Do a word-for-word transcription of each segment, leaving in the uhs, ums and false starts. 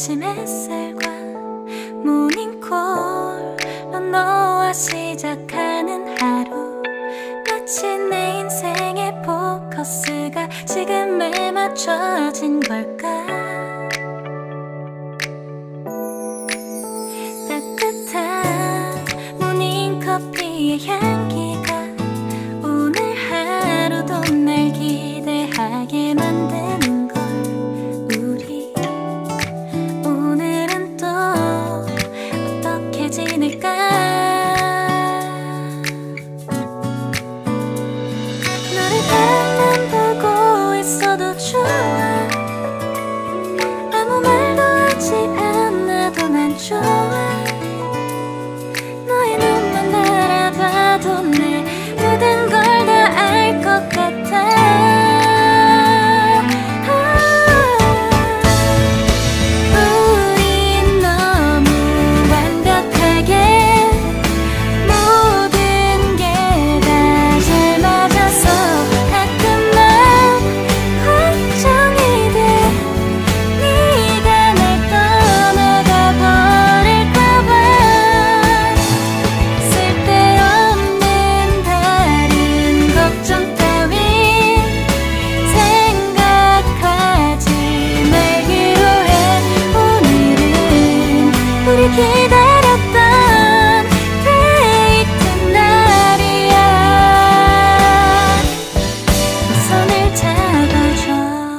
아침 햇살과 모닝콜로 너와 시작하는 하루, 마치 내 인생의 포커스가 지금에 맞춰진 걸까. 따뜻한 모닝커피의 향기가 오늘 하루도 날 기대하게 만드는 걸. 우리 오늘은 또 어떻게 지낼까. 너를 바라만 보고 있어도 좋아. 아무 말도 하지 않아도 난 좋아. 너의 눈만 바라봐도 내 모든 걸 다 알 것 같아. 우린 너무 완벽하게 모든 게 다 잘 맞아서 가끔만 걱정이 돼. 네가 날 떠나가 버릴까봐. 쓸데없는 다른 걱정 따윈 생각하지 말기로 해. 오늘은 우리 기다렸던 데이트 날이야. 손을 잡아줘.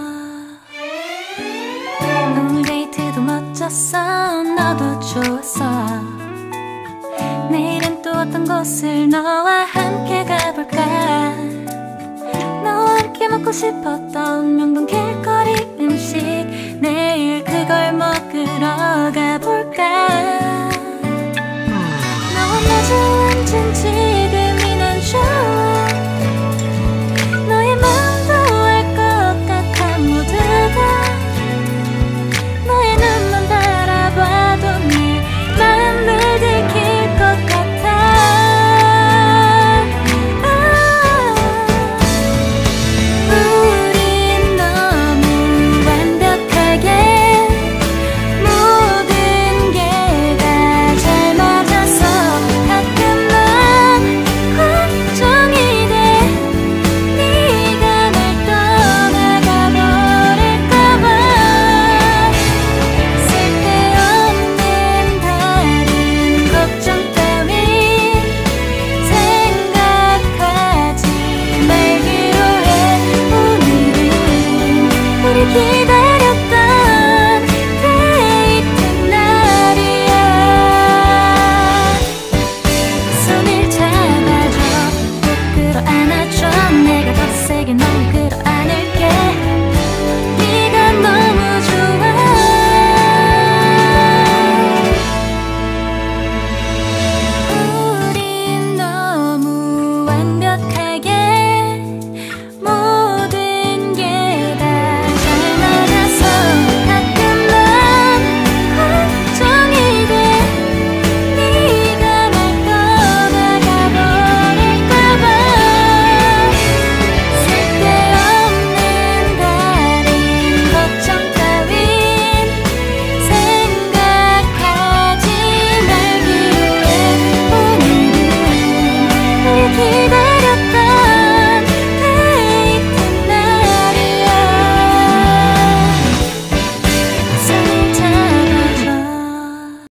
오늘 데이트도 멋졌어. 너도 좋았어. 내일은 또 어떤 곳을 너와 함께 가볼까. 너와 함께 먹고 싶었던 명동 길거리 음식, 내일 그걸 먹으러 가볼까. 너와 마주 앉은 집